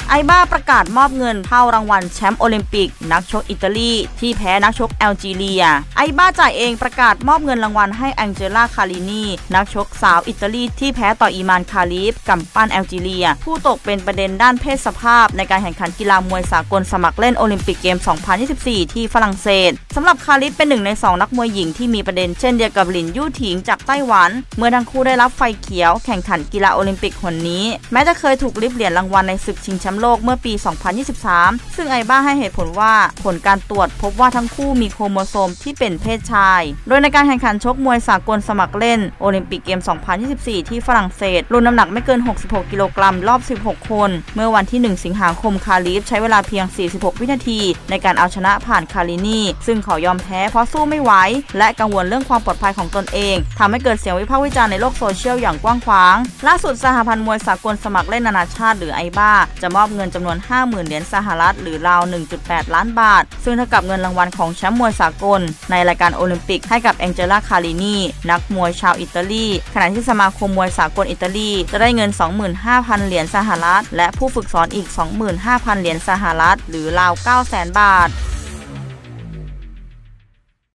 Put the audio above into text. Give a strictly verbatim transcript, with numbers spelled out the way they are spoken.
ไอบ้าประกาศมอบเงินเท่ารางวัลแชมป์โอลิมปิกนักชกอิตาลีที่แพ้นักชกแอลจีเรียไอบ้าจ่ายเองประกาศมอบเงินรางวัลให้แองเจล่าคารินีนักชกสาวอิตาลีที่แพ้ต่ออีมานคาลีฟกำปั้นแอลจีเรียผู้ตกเป็นประเด็นด้านเพศสภาพในการแข่งขันกีฬามวยสากลสมัครเล่นโอลิมปิกเกม สองพันยี่สิบสี่ ที่ฝรั่งเศสสำหรับคาลิฟเป็นหนึ่งในสองนักมวยหญิงที่มีประเด็นเช่นเดียวกับหลินยู่ถิงจากไต้หวันเมื่อทั้งคู่ได้รับไฟเขียวแข่งขันกีฬาโอลิมปิกหนนี้แม้จะเคยถูกลิบเหรียญรางวัลในศึกชิงแชมป์โลกเมื่อปี สองพันยี่สิบสาม ซึ่งไอบ้าให้เหตุผลว่าผลการตรวจพบว่าทั้งคู่มีโครโมโซมที่เป็นเพศชายโดยในการแข่งขันชกมวยสากลสมัครเล่นโอลิมปิกเกม สองพันยี่สิบสี่ ที่ฝรั่งเศสรุ่นน้ำหนักไม่เกินหกสิบหกกิโลกรัมรอบสิบหกคนเมื่อวันที่หนึ่งสิงหาคมคาลิฟใช้เวลาเพียงสี่สิบหกวินาทีในการเอาชนะผ่านคารินีซึ่งเขายอมแพ้เพราะสู้ไม่ไหวและกังวลเรื่องความปลอดภัยของตนเองทำให้เกิดเสียงวิพากษ์วิจารณ์ในโลกโซเชียลอย่างกว้างขวางล่าสุดสหพันธ์มวยสากลสมัครเล่นนานาชาติหรือไอบ้าจะมอบเงินจำนวน ห้าหมื่น เหรียญสหรัฐหรือราว หนึ่งจุดแปด ล้านบาทซึ่งเท่ากับเงินรางวัลของแชมป์มวยสากลในรายการโอลิมปิกให้กับแองเจล่าคารินีนักมวยชาวอิตาลีขณะที่สมาคมมวยสากลอิตาลีจะได้เงิน สองหมื่นห้าพัน เหรียญสหรัฐและผู้ฝึกสอนอีก สองหมื่นห้าพัน เหรียญสหรัฐหรือราว เก้าแสน บาท